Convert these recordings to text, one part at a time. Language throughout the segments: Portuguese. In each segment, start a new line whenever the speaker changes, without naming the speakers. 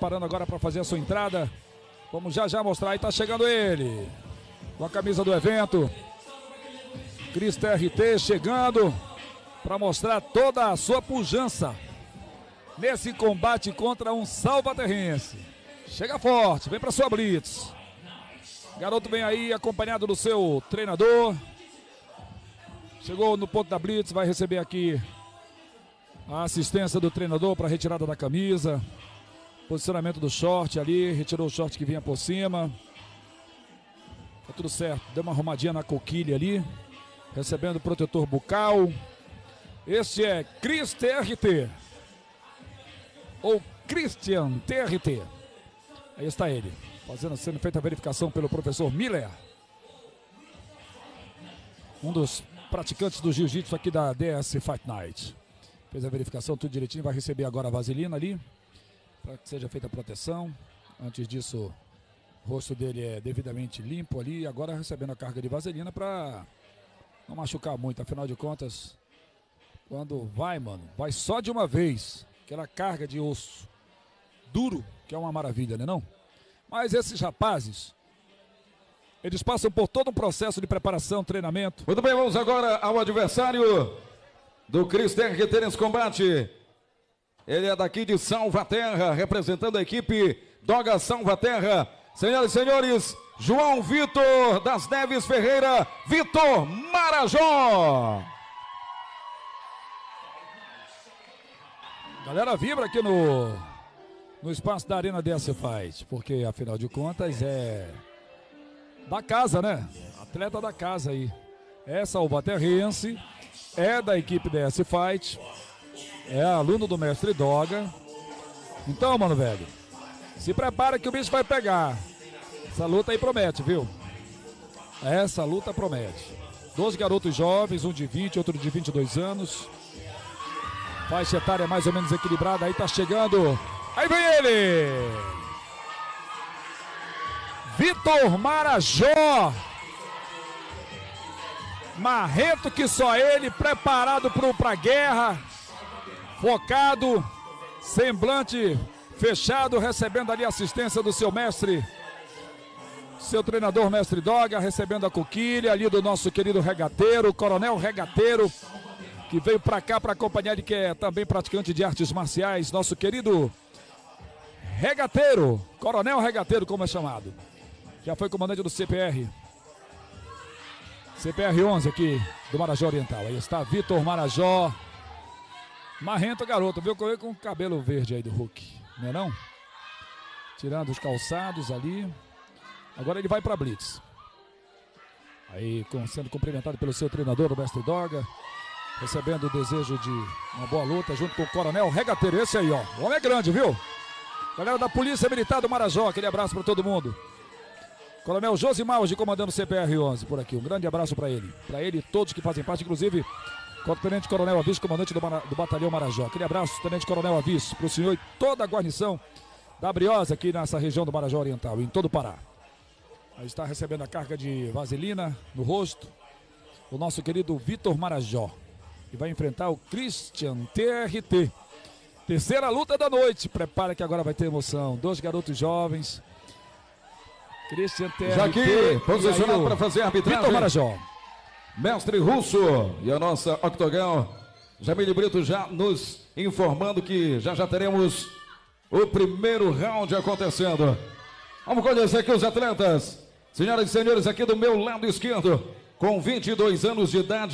preparando agora para fazer a sua entrada. Vamos já mostrar. Aí tá chegando ele, com a camisa do evento. Cris TRT chegando para mostrar toda a sua pujança nesse combate contra um salvaterrense. Chega forte, vem para sua blitz. Garoto vem aí acompanhado do seu treinador. Chegou no ponto da blitz, vai receber aqui a assistência do treinador para retirada da camisa. Posicionamento do short ali, retirou o short que vinha por cima. Tá tudo certo, deu uma arrumadinha na coquilha ali. Recebendo o protetor bucal. Este é Cris TRT. Ou Christian TRT. Aí está ele, sendo feita a verificação pelo professor Miller. Um dos praticantes do jiu-jitsu aqui da DS Fight Night. Fez a verificação, tudo direitinho, vai receber agora a vaselina ali, para que seja feita a proteção. Antes disso, o rosto dele é devidamente limpo ali, agora recebendo a carga de vaselina para não machucar muito, afinal de contas, quando vai, mano, vai só de uma vez, aquela carga de osso duro, que é uma maravilha, né não? Mas esses rapazes, eles passam por todo um processo de preparação, treinamento.
Muito bem, vamos agora ao adversário do Cris TRT nesse combate. Ele é daqui de Salvaterra, representando a equipe Doga Salvaterra. Senhoras e senhores, João Vitor das Neves Ferreira, Vitor Marajó.
Galera vibra aqui no espaço da Arena DS Fight, porque afinal de contas é da casa, né? Atleta da casa aí. É salvaterrense, é da equipe DS Fight, é aluno do mestre Doga. Então, mano, velho, se prepara que o bicho vai pegar. Essa luta aí promete, viu? Essa luta promete. 12 garotos jovens, um de 20, outro de 22 anos. Faixa etária mais ou menos equilibrada. Aí tá chegando. Aí vem ele! Vitor Marajó. Marrento que só ele, preparado pra guerra. Focado, semblante fechado, recebendo ali a assistência do seu mestre, seu treinador mestre Doga, recebendo a coquilha ali do nosso querido regateiro, Coronel Regateiro, que veio pra cá para acompanhar ele, que é também praticante de artes marciais, nosso querido Regateiro, Coronel Regateiro, como é chamado. Já foi comandante do CPR 11 aqui do Marajó Oriental. Aí está Vitor Marajó. Marrento garoto, viu? Com o cabelo verde aí do Hulk, não é não? Tirando os calçados ali. Agora ele vai para blitz. Aí sendo cumprimentado pelo seu treinador, o mestre Doga. Recebendo o desejo de uma boa luta junto com o Coronel Regateiro. Esse aí, ó. O homem é grande, viu? Galera da Polícia Militar do Marajó, aquele abraço para todo mundo. Coronel Josimar, hoje comandando o CPR 11 por aqui. Um grande abraço para ele. Para ele e todos que fazem parte, inclusive o Tenente Coronel Aviso, comandante do Batalhão Marajó. Aquele abraço, Tenente Coronel Aviso, para o senhor e toda a guarnição da Briosa aqui nessa região do Marajó Oriental, em todo o Pará. Aí está recebendo a carga de vaselina no rosto o nosso querido Vitor Marajó, que vai enfrentar o Christian TRT. Terceira luta da noite. Prepara que agora vai ter emoção. 2 garotos jovens. Christian TRT.
Já aqui, posicionado para fazer a arbitragem.
Vitor Marajó.
Mestre Russo e a nossa octogão Jamile Brito já nos informando que já teremos o primeiro round acontecendo. Vamos conhecer aqui os atletas. Senhoras e senhores, aqui do meu lado esquerdo, com 22 anos de idade,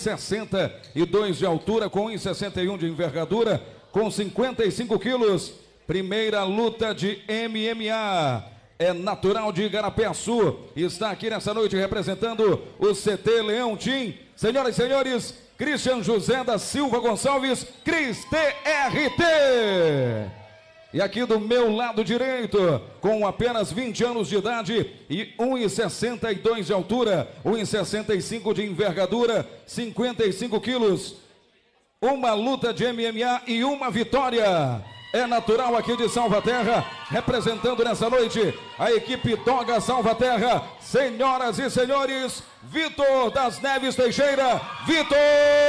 1,62 de altura, com 1,61 de envergadura, com 55 quilos. Primeira luta de MMA. É natural de Igarapé-Açu, está aqui nessa noite representando o CT Leão Team. Senhoras e senhores, Christian José da Silva Gonçalves, Cris TRT. E aqui do meu lado direito, com apenas 20 anos de idade e 1,62 de altura, 1,65 de envergadura, 55 quilos. Uma luta de MMA e uma vitória. É natural aqui de Salvaterra, representando nessa noite a equipe Doga Salvaterra. Senhoras e senhores, Vitor das Neves Teixeira, Vitor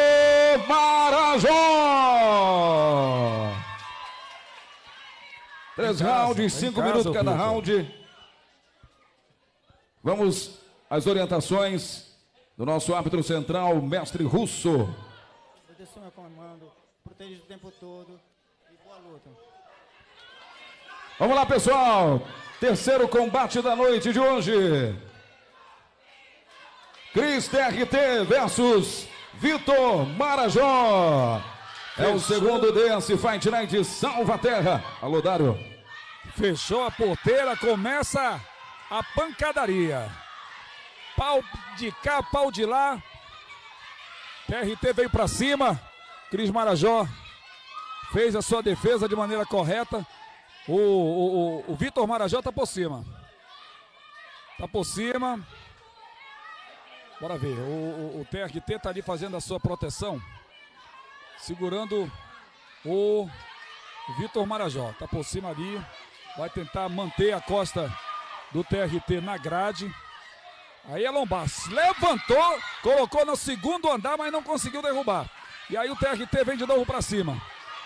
Marajó. 3 rounds, 5 minutos cada round. Vamos às orientações do nosso árbitro central, mestre Russo.
Obedeça o meu comando, proteja o tempo todo e boa luta.
Vamos lá, pessoal. Terceiro combate da noite de hoje. Cris TRT versus Vitor Marajó. É o segundo desse Fight Night Salvaterra. Alô, Dário.
Fechou a porteira, começa a pancadaria. Pau de cá, pau de lá. TRT veio pra cima. Cris Marajó fez a sua defesa de maneira correta. O Vitor Marajó tá por cima. Tá por cima. Bora ver. O TRT tá ali fazendo a sua proteção. Segurando o Vitor Marajó. Tá por cima ali. Vai tentar manter a costa do TRT na grade. Aí é Lombas. Levantou, colocou no segundo andar, mas não conseguiu derrubar. E aí o TRT vem de novo pra cima.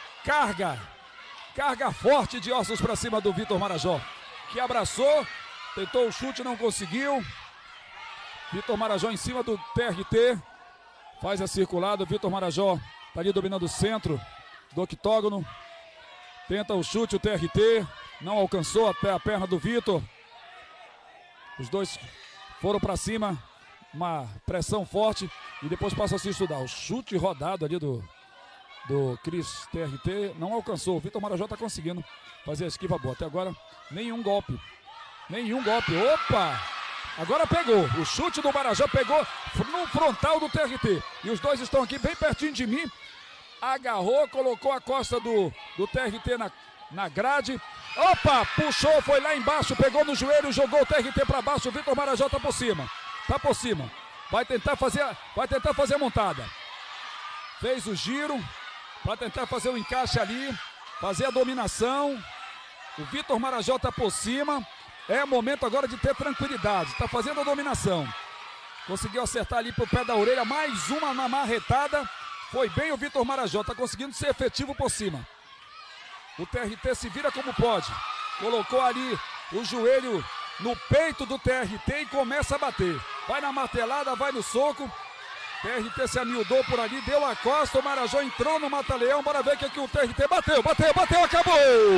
Carga forte de ossos pra cima do Vitor Marajó. Que abraçou, tentou o chute, não conseguiu. Vitor Marajó em cima do TRT. Faz a circulada, o Vitor Marajó tá ali dominando o centro do octógono. Tenta o chute, o TRT. Não alcançou até a perna do Vitor. Os dois foram para cima. Uma pressão forte. E depois passa a se estudar. O chute rodado ali do Cris TRT não alcançou. O Vitor Marajó tá conseguindo fazer a esquiva boa. Até agora, nenhum golpe. Opa! Agora pegou. O chute do Marajó pegou no frontal do TRT. E os dois estão aqui bem pertinho de mim. Agarrou, colocou a costa do TRT na grade. Opa, puxou, foi lá embaixo, pegou no joelho, jogou o TRT para baixo. O Vitor Marajó tá por cima. Vai tentar fazer a montada. Fez o giro para tentar fazer o encaixe ali, fazer a dominação. O Vitor Marajó tá por cima. É momento agora de ter tranquilidade. Tá fazendo a dominação. Conseguiu acertar ali pro pé da orelha, mais uma na marretada. Foi bem o Vitor Marajó, tá conseguindo ser efetivo por cima. O TRT se vira como pode. Colocou ali o joelho no peito do TRT e começa a bater. Vai na martelada, vai no soco. TRT se amiudou por ali, deu a costa. O Marajó entrou no mata-leão. Bora ver o que o TRT bateu, acabou!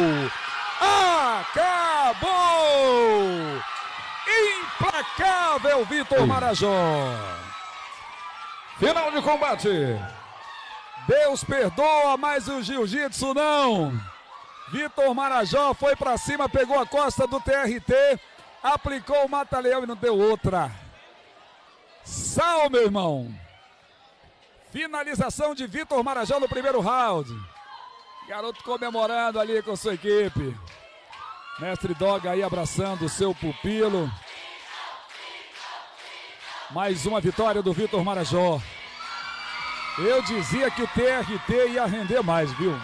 Acabou! Implacável Vitor Marajó.
Final de combate.
Deus perdoa, mas o jiu-jitsu não. Vitor Marajó foi pra cima, pegou a costa do TRT, aplicou o mata-leão e não deu outra. Sal, meu irmão. Finalização de Vitor Marajó no primeiro round. Garoto comemorando ali com sua equipe. Mestre Doga aí abraçando o seu pupilo. Mais uma vitória do Vitor Marajó. Eu dizia que o TRT ia render mais, viu?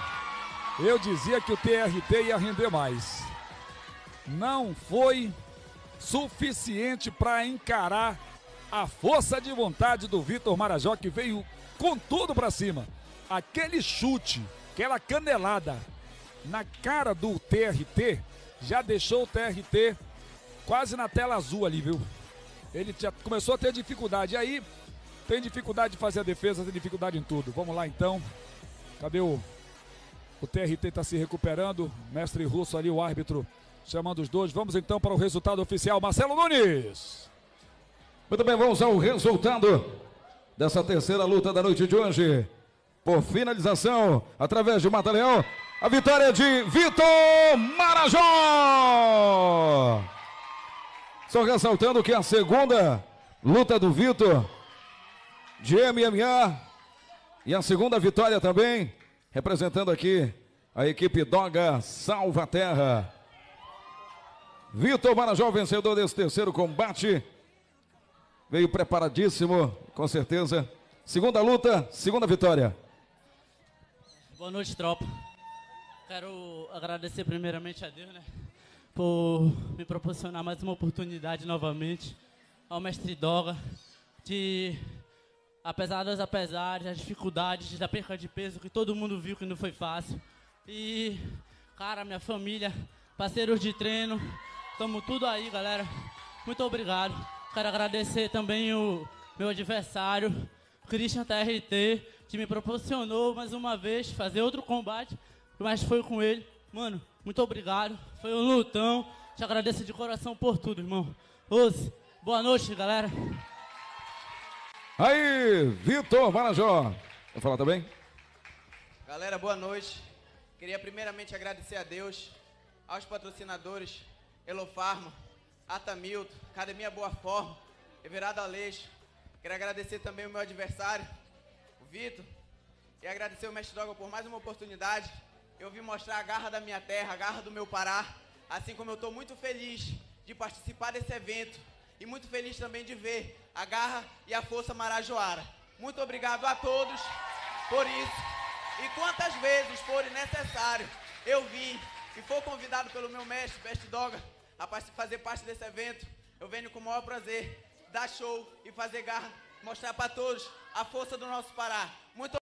Não foi suficiente para encarar a força de vontade do Vitor Marajó, que veio com tudo para cima. Aquele chute, aquela canelada na cara do TRT, já deixou o TRT quase na tela azul ali, viu? Ele já começou a ter dificuldade. E aí, tem dificuldade de fazer a defesa, tem dificuldade em tudo. Vamos lá então. Cadê o TRT está se recuperando. Mestre Russo ali, o árbitro, chamando os dois. Vamos então para o resultado oficial. Marcelo Nunes.
Muito bem, vamos ao resultado dessa terceira luta da noite de hoje. Por finalização, através de mata-leão, a vitória de Vitor Marajó. Só ressaltando que a segunda luta do Vitor de MMA e a segunda vitória também, representando aqui a equipe Doga Salvaterra. Vitor Marajó, vencedor desse terceiro combate. Veio preparadíssimo, com certeza. Segunda luta, segunda vitória.
Boa noite, tropa. Quero agradecer primeiramente a Deus, né, por me proporcionar mais uma oportunidade novamente. Ao mestre Doga, apesar das apesares, das dificuldades, da perca de peso, que todo mundo viu que não foi fácil. E, cara, minha família, parceiros de treino. Tamo tudo aí, galera. Muito obrigado. Quero agradecer também o meu adversário, Christian TRT, que me proporcionou mais uma vez fazer outro combate, mas foi com ele. Mano, muito obrigado. Foi um lutão. Te agradeço de coração por tudo, irmão. Ose, boa noite, galera.
Aí, Vitor Marajó. Vai falar também?
Galera, boa noite. Queria primeiramente agradecer a Deus, aos patrocinadores, Elofarma, Atamilton, Academia Boa Forma, Everardo Aleixo. Quero agradecer também o meu adversário, o Vitor, e agradecer o Mestre Doga por mais uma oportunidade. Eu vim mostrar a garra da minha terra, a garra do meu Pará, assim como eu estou muito feliz de participar desse evento e muito feliz também de ver a garra e a força marajoara. Muito obrigado a todos por isso. E quantas vezes for necessário eu vir e for convidado pelo meu mestre, Mestre Doga, a fazer parte desse evento, eu venho com o maior prazer dar show e fazer garra, mostrar para todos a força do nosso Pará. Muito